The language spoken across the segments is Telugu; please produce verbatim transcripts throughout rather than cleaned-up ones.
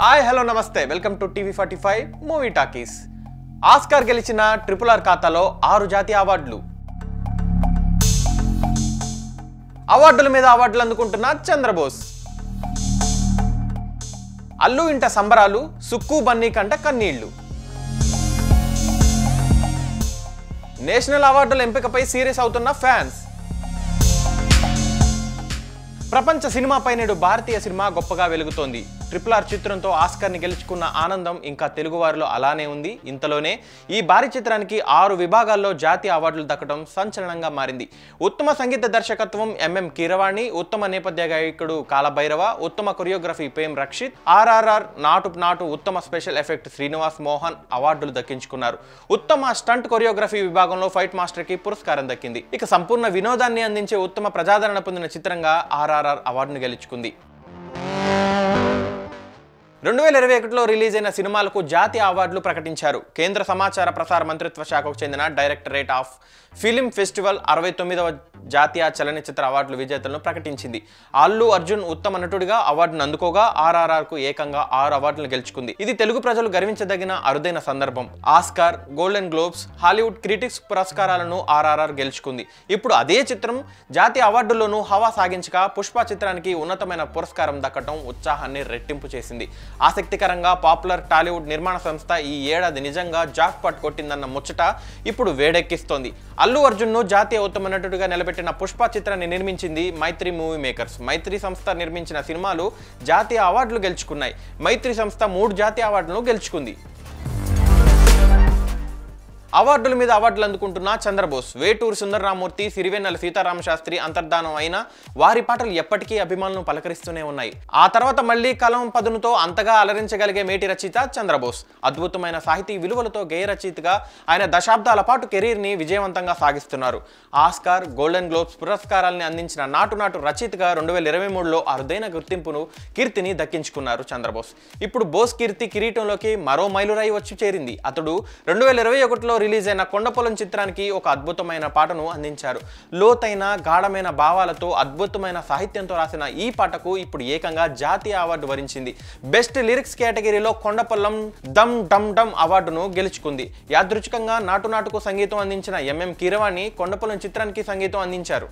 హాయ్ హలో నమస్తే welcome to TV forty five movie talkies. Oscar గెలిచిన ట్రిపుల్ ఆర్ ఖాతాలో ఆరు జాతీయ అవార్డులు. అవార్డుల మీద అవార్డులు అందుకుంటున్న చంద్రబోస్. అల్లు ఇంట సంబరాలు, సుక్కు బన్నీ కంట కన్నీళ్లు. నేషనల్ అవార్డుల ఎంపికపై సీరియస్ అవుతున్న ఫ్యాన్స్. ప్రపంచ సినిమాపై నేడు భారతీయ సినిమా గొప్పగా వెలుగుతోంది. ట్రిపుల్ ఆర్ చిత్రంతో ఆస్కార్ని గెలుచుకున్న ఆనందం ఇంకా తెలుగువారిలో అలానే ఉంది. ఇంతలోనే ఈ భారీ చిత్రానికి ఆరు విభాగాల్లో జాతీయ అవార్డులు దక్కడం సంచలనంగా మారింది. ఉత్తమ సంగీత దర్శకత్వం ఎంఎం కీరవాణి, ఉత్తమ నేపథ్య గాయకుడు కాలభైరవ, ఉత్తమ కొరియోగ్రఫీ పేం రక్షిత్, ఆర్ఆర్ఆర్ నాటు నాటు ఉత్తమ స్పెషల్ ఎఫెక్ట్ శ్రీనివాస్ మోహన్ అవార్డులు దక్కించుకున్నారు. ఉత్తమ స్టంట్ కొరియోగ్రఫీ విభాగంలో ఫైట్ మాస్టర్ కి పురస్కారం దక్కింది. ఇక సంపూర్ణ వినోదాన్ని అందించే ఉత్తమ ప్రజాదరణ పొందిన చిత్రంగా ఆర్ఆర్ఆర్ అవార్డును గెలుచుకుంది. రెండు వేల ఇరవై ఒకటిలో రిలీజ్ అయిన సినిమాలకు జాతీయ అవార్డులు ప్రకటించారు. కేంద్ర సమాచార ప్రసార మంత్రిత్వ శాఖకు చెందిన డైరెక్టరేట్ ఆఫ్ ఫిలిం ఫెస్టివల్ అరవై తొమ్మిదవ జాతీయ చలనచిత్ర అవార్డుల విజేతలను ప్రకటించింది. అల్లు అర్జున్ ఉత్తమ నటుడిగా అవార్డును అందుకోగా ఆర్ఆర్ఆర్ కు ఏకంగా ఆరు అవార్డులు గెలుచుకుంది. ఇది తెలుగు ప్రజలు గర్వించదగిన అరుదైన సందర్భం. Oscar, golden globes, Hollywood critics పురస్కారాలను ఆర్ఆర్ఆర్ గెలుచుకుంది. ఇప్పుడు అదే చిత్రం జాతీయ అవార్డుల్లోనూ హవా సాగించగా పుష్ప చిత్రానికి ఉన్నతమైన పురస్కారం దక్కడం ఉత్సాహాన్ని రెట్టింపు చేసింది. ఆసక్తికరంగా పాపులర్ టాలీవుడ్ నిర్మాణ సంస్థ ఈ ఏడాది నిజంగా జాక్ పాట్ కొట్టిందన్న ముచ్చట ఇప్పుడు వేడెక్కిస్తోంది. అల్లు అర్జున్ ను జాతీయ ఉత్తమ నటుడిగా నిలబెట్టిన పుష్ప చిత్రాన్ని నిర్మించింది మైత్రి మూవీ మేకర్స్. మైత్రి సంస్థ నిర్మించిన సినిమాలు జాతీయ అవార్డులు గెలుచుకున్నాయి. మైత్రి సంస్థ మూడు జాతీయ అవార్డులను గెలుచుకుంది. అవార్డుల మీద అవార్డులు అందుకుంటున్న చంద్రబోస్. వేటూరు సుందరరామూర్తి, సిరివెన్నెల సీతారామ శాస్త్రి అంతర్ధానం అయిన వారి పాటలు ఎప్పటికీ అభిమానులను పలకరిస్తూనే ఉన్నాయి. ఆ తర్వాత మళ్లీ కలం పదునుతో అంతగా అలరించగలిగే మేటి రచయిత చంద్రబోస్. అద్భుతమైన సాహితీ విలువలతో గేయ రచయితగా ఆయన దశాబ్దాల పాటు కెరీర్ ని విజయవంతంగా సాగిస్తున్నారు. ఆస్కార్, గోల్డెన్ గ్లోబ్స్ పురస్కారాల్ని అందించిన నాటు నాటు రచయితగా రెండు వేల ఇరవై మూడులో అరుదైన గుర్తింపును కీర్తిని దక్కించుకున్నారు చంద్రబోస్. ఇప్పుడు బోస్ కీర్తి కిరీటంలోకి మరో మైలురాయి వచ్చి చేరింది. అతడు రెండు వేల ఇరవై ఒకటిలో రిలీజ్ అయిన కొండపొలం చిత్రానికి ఒక అద్భుతమైన పాటను అందించారు. లోతైన గాఢమైన భావాలతో అద్భుతమైన సాహిత్యంతో రాసిన ఈ పాటకు ఇప్పుడు ఏకంగా జాతీయ అవార్డు వరించింది. బెస్ట్ లిరిక్స్ కేటగిరీలో కొండపొలం దమ్ డమ్ డమ్ అవార్డును గెలుచుకుంది. యాదృచ్ఛికంగా నాటు నాటుకు సంగీతం అందించిన ఎంఎం కీరవాణి కొండపొలం చిత్రానికి సంగీతం అందించారు.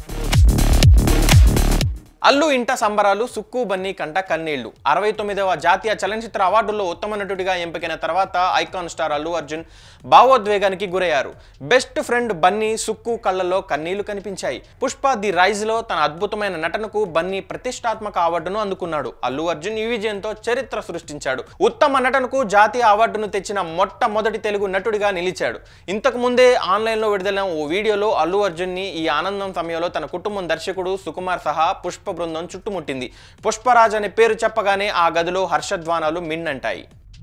అల్లు ఇంట సంబరాలు, సుక్కు బన్నీ కంట కన్నీళ్లు. అరవై తొమ్మిదవ జాతీయ చలనచిత్ర అవార్డుల్లో ఉత్తమ నటుడిగా ఎంపికైన తర్వాత ఐకాన్ స్టార్ అల్లు అర్జున్ భావోద్వేగానికి గురయ్యారు. బెస్ట్ ఫ్రెండ్ బన్నీ, సుక్కు కళ్లలో కన్నీళ్లు కనిపించాయి. పుష్ప ది రైజ్ లో తన అద్భుతమైన నటనకు బన్నీ ప్రతిష్టాత్మక అవార్డును అందుకున్నాడు. అల్లు అర్జున్ ఈ విజయంతో చరిత్ర సృష్టించాడు. ఉత్తమ నటనకు జాతీయ అవార్డును తెచ్చిన మొట్టమొదటి తెలుగు నటుడిగా నిలిచాడు. ఇంతకు ముందే ఆన్లైన్ లో విడుదలైన ఓ వీడియోలో అల్లు అర్జున్ ని ఈ ఆనందం సమయంలో తన కుటుంబం దర్శకుడు సుకుమార్ సహా పుష్ప బృందం చుట్టుముట్టింది. పుష్పరాజ్ అనే పేరు చెప్పగానే ఆ గదిలో హర్షధ్వానాలు మిన్నంటాయి.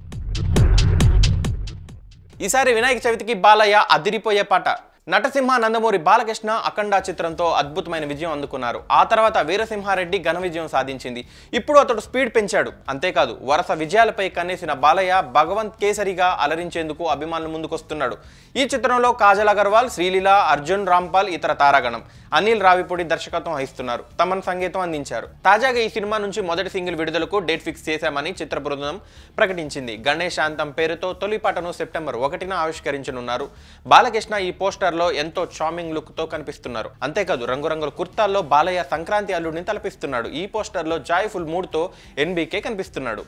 ఈసారి వినాయక చవితికి బాలయ్య అదిరిపోయే పాట. నటసింహ నందమూరి బాలకృష్ణ అఖండ చిత్రంతో అద్భుతమైన విజయం అందుకున్నారు. ఆ తర్వాత వీరసింహారెడ్డి ఘన విజయం సాధించింది. ఇప్పుడు అతడు స్పీడ్ పెంచాడు. అంతేకాదు వరుస విజయాలపై కన్నేసిన బాలయ్య భగవంత్ కేసరిగా అలరించేందుకు అభిమానులు ముందుకొస్తున్నాడు. ఈ చిత్రంలో కాజల్ అగర్వాల్, శ్రీలీల, అర్జున్ రాంపాల్, ఇతర తారాగణం. అనిల్ రావిపూడి దర్శకత్వం వహిస్తున్నారు. తమన్ సంగీతం అందించారు. తాజాగా ఈ సినిమా నుంచి మొదటి సింగిల్ విడుదలకు డేట్ ఫిక్స్ చేశామని చిత్ర బృందం ప్రకటించింది. గణేశాంతం పేరుతో తొలి పాటను సెప్టెంబర్ ఒకటిన ఆవిష్కరించనున్నారు. బాలకృష్ణ ఈ పోస్టర్ లో ఎంతో చార్మింగ్ లుక్ తో కనిపిస్తున్నారు. అంతేకాదు రంగురంగుల కుర్తాల్లో బాలయ్య సంక్రాంతి అల్లుడిని తలపిస్తున్నాడు. ఈ పోస్టర్ లో జాయ్ఫుల్ మూడ్ తో ఎన్బీకే కనిపిస్తున్నాడు.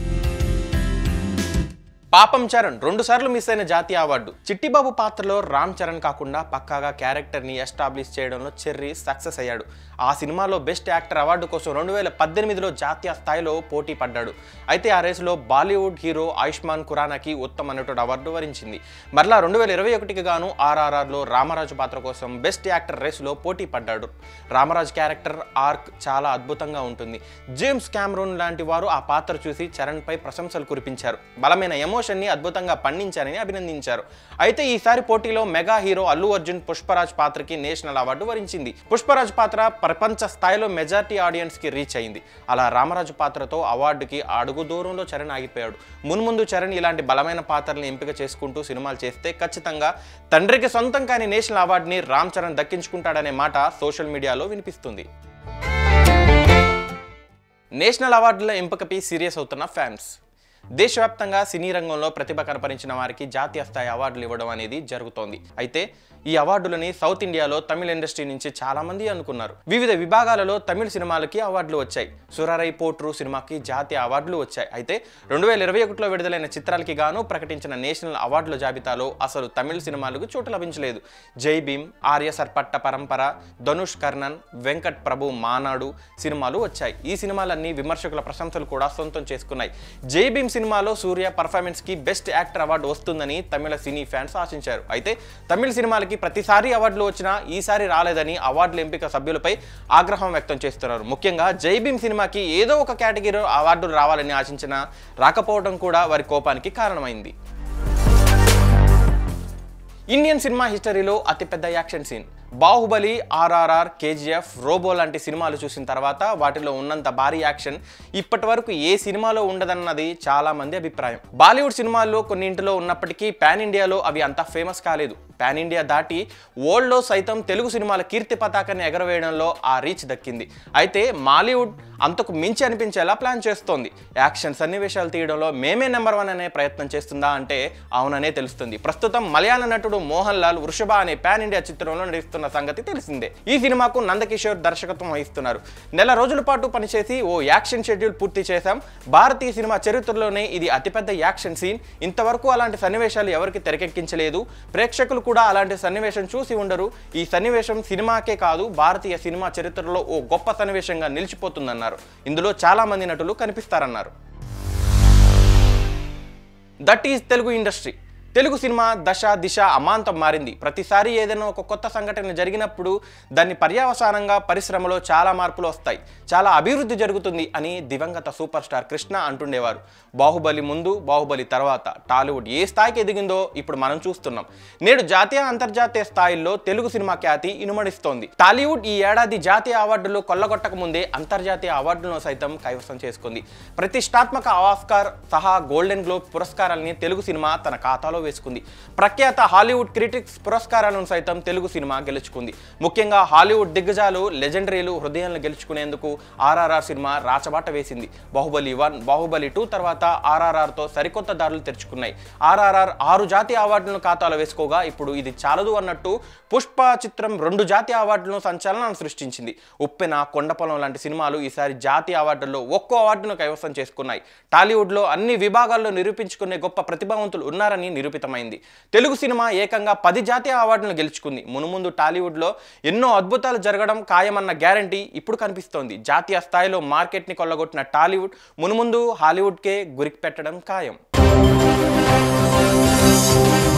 పాపం చరణ్ రెండు సార్లు మిస్ అయిన జాతీయ అవార్డు. చిట్టిబాబు పాత్రలో రామ్ చరణ్ కాకుండా పక్కాగా క్యారెక్టర్ ని ఎస్టాబ్లిష్ చేయడంలో చెర్రీ సక్సెస్ అయ్యాడు. ఆ సినిమాలో బెస్ట్ యాక్టర్ అవార్డు కోసం రెండు వేల పద్దెనిమిదిలో జాతీయ స్థాయిలో పోటీ పడ్డాడు. అయితే ఆ రేసులో బాలీవుడ్ హీరో ఆయుష్మాన్ ఖురానాకి ఉత్తమ నటుడు అవార్డు వరించింది. మరలా రెండు వేల ఇరవై ఒకటికి గాను ఆర్ఆర్ఆర్ లో రామరాజు పాత్ర కోసం బెస్ట్ యాక్టర్ రేసులో పోటీ పడ్డాడు. రామరాజు క్యారెక్టర్ ఆర్క్ చాలా అద్భుతంగా ఉంటుంది. జేమ్స్ కెమెరూన్ లాంటి వారు ఆ పాత్ర చూసి చరణ్ పై ప్రశంసలు కురిపించారు. బలమైన ఎమోషన్ ని అద్భుతంగా పండించారని అభినందించారు. అయితే ఈసారి పోటీలో మెగా హీరో అల్లు అర్జున్ పుష్పరాజ్ పాత్రకి నేషనల్ అవార్డు వరించింది. పుష్పరాజ్ పాత్ర ప్రపంచ స్థాయిలో మెజారిటీ ఆడియన్స్ కి రీచ్ అయింది. అలా రామరాజు పాత్రతో అవార్డుకి అడుగు దూరంలో చరణ్ ఆగిపోయాడు. మున్ముందు చరణ్ ఇలాంటి బలమైన పాత్రలను ఎంపిక చేసుకుంటూ సినిమాలు చేస్తే ఖచ్చితంగా తండ్రికి సొంతం కాని నేషనల్ అవార్డుని రామ్ చరణ్ దక్కించుకుంటాడనే మాట సోషల్ మీడియాలో వినిపిస్తుంది. నేషనల్ అవార్డుల ఎంపికపై సీరియస్ అవుతున్న ఫ్యాన్స్. దేశవ్యాప్తంగా సినీ రంగంలో ప్రతిభ కనపరిచిన వారికి జాతీయ స్థాయి అవార్డులు ఇవ్వడం అనేది జరుగుతోంది. అయితే ఈ అవార్డులని సౌత్ ఇండియాలో తమిళ ఇండస్ట్రీ నుంచి చాలా మంది అనుకున్నారు. వివిధ విభాగాలలో తమిళ సినిమాలకి అవార్డులు వచ్చాయి. సురరై పోట్రు సినిమాకి జాతీయ అవార్డులు వచ్చాయి. అయితే రెండు వేల ఇరవై ఒకటిలో విడుదలైన చిత్రాలకి గాను ప్రకటించిన నేషనల్ అవార్డుల జాబితాలో అసలు తమిళ సినిమాలకు చోటు లభించలేదు. జై భీమ్, ఆర్య సర్పట్ట పరంపర, ధనుష్ కర్ణన్, వెంకట్ ప్రభు మానాడు సినిమాలు వచ్చాయి. ఈ సినిమాలన్నీ విమర్శకుల ప్రశంసలు కూడా సొంతం చేసుకున్నాయి. జై భీమ్ సినిమాలో సూర్య పర్ఫార్మెన్స్ కి బెస్ట్ యాక్టర్ అవార్డు వస్తుందని తమిళ సినీ ఫ్యాన్స్ ఆశించారు. అయితే తమిళ సినిమాలకి ప్రతిసారి అవార్డులు వచ్చినా ఈసారి రాలేదని అవార్డుల ఎంపిక సభ్యులపై ఆగ్రహం వ్యక్తం చేస్తున్నారు. ముఖ్యంగా జై భీమ్ సినిమాకి ఏదో ఒక కేటగిరీలో అవార్డులు రావాలని ఆశించినా రాకపోవడం కూడా వారి కోపానికి కారణమైంది. ఇండియన్ సినిమా హిస్టరీలో అతిపెద్ద action scene Baahubali, RRR, KGF, Robo లాంటి సినిమాలు చూసిన తర్వాత వాటిలో ఉన్నంత భారీ యాక్షన్ ఇప్పటి వరకు ఏ సినిమాలో ఉండదన్నది చాలా మంది అభిప్రాయం. బాలీవుడ్ సినిమాల్లో కొన్నింటిలో ఉన్నప్పటికీ పాన్ ఇండియాలో అవి అంత ఫేమస్ కాలేదు. పాన్ ఇండియా దాటి వరల్డ్లో సైతం తెలుగు సినిమాల కీర్తి పతాకాన్ని ఎగరవేయడంలో ఆ రీచ్ దక్కింది. అయితే మాలీవుడ్ అంతకు మించి అనిపించేలా ప్లాన్ చేస్తోంది. యాక్షన్ సన్నివేశాలు తీయడంలో మేమే నెంబర్ వన్ అనే ప్రయత్నం చేస్తుందా అంటే అవుననే తెలుస్తుంది. ప్రస్తుతం మలయాళ నటుడు మోహన్ లాల్ వృషభ అనే పాన్ ఇండియా చిత్రంలో నటిస్తున్న సంగతి తెలిసిందే. ఈ సినిమాకు నందకిషోర్ దర్శకత్వం వహిస్తున్నారు. నెల రోజుల పాటు పనిచేసి ఓ యాక్షన్ షెడ్యూల్ పూర్తి చేశాం. భారతీయ సినిమా చరిత్రలోనే ఇది అతిపెద్ద యాక్షన్ సీన్. ఇంతవరకు అలాంటి సన్నివేశాలు ఎవరికి తెరకెక్కించలేదు. ప్రేక్షకులు కూడా అలాంటి సన్నివేశం చూసి ఉండరు. ఈ సన్నివేశం సినిమాకే కాదు భారతీయ సినిమా చరిత్రలో ఓ గొప్ప సన్నివేశంగా నిలిచిపోతుందన్నారు. ఇందులో చాలా మంది నటులు కనిపిస్తారన్నారు. That is Telugu industry. Telugu సినిమా దశ దిశ అమాంతం మారింది. ప్రతిసారి ఏదైనా ఒక కొత్త సంఘటన జరిగినప్పుడు దాన్ని పర్యవసానంగా పరిశ్రమలో చాలా మార్పులు వస్తాయి, చాలా అభివృద్ధి జరుగుతుంది అని దివంగత సూపర్ స్టార్ కృష్ణ అంటుండేవారు. బాహుబలి ముందు, బాహుబలి తర్వాత టాలీవుడ్ ఏ స్థాయికి ఎదిగిందో ఇప్పుడు మనం చూస్తున్నాం. నేడు జాతీయ అంతర్జాతీయ స్థాయిల్లో తెలుగు సినిమా ఖ్యాతి ఇనుమడిస్తోంది. టాలీవుడ్ ఈ ఏడాది జాతీయ అవార్డులు కొల్లగొట్టక ముందే అంతర్జాతీయ అవార్డులను సైతం కైవసం చేసుకుంది. ప్రతిష్టాత్మక ఆస్కార్ సహా గోల్డెన్ గ్లోబ్ పురస్కారాలని తెలుగు సినిమా తన ఖాతాలో వేసుకుంది. ప్రఖ్యాత హాలీవుడ్ క్రిటిక్స్ పురస్కారాలను సైతం తెలుగు సినిమా గెలుచుకుంది. ముఖ్యంగా హాలీవుడ్ దిగ్గజాలు, లెజెండరీలు హృదయాలను గెలుచుకునేందుకు ఆర్ఆర్ఆర్ సినిమా రాచబాట వేసింది. బాహుబలి వన్, బాహుబలి టూ తర్వాత ఆర్ఆర్ఆర్ తో సరికొత్త దారులు తెరుచుకున్నాయి. ఆర్ఆర్ఆర్ ఆరు జాతీయ అవార్డులను ఖాతాలో వేసుకోగా ఇప్పుడు ఇది చాలదు అన్నట్టు పుష్ప చిత్రం రెండు జాతీయ అవార్డులను సంచలనాన్ని సృష్టించింది. ఉప్పెన, కొండపొలం లాంటి సినిమాలు ఈసారి జాతీయ అవార్డుల్లో ఒక్కో అవార్డును కైవసం చేసుకున్నాయి. టాలీవుడ్ లో అన్ని విభాగాల్లో నిరూపించుకునే గొప్ప ప్రతిభావంతులు ఉన్నారని నిరూపితమైంది. తెలుగు సినిమా ఏకంగా పది జాతీయ అవార్డులను గెలుచుకుంది. మునుముందు టాలీవుడ్ లో ఎన్నో అద్భుతాలు జరగడం ఖాయమన్న గ్యారంటీ ఇప్పుడు కనిపిస్తోంది. జాతీయ స్థాయిలో మార్కెట్ ని కొల్లగొట్టిన టాలీవుడ్ మునుముందు హాలీవుడ్ కే గురికి పెట్టడం ఖాయం.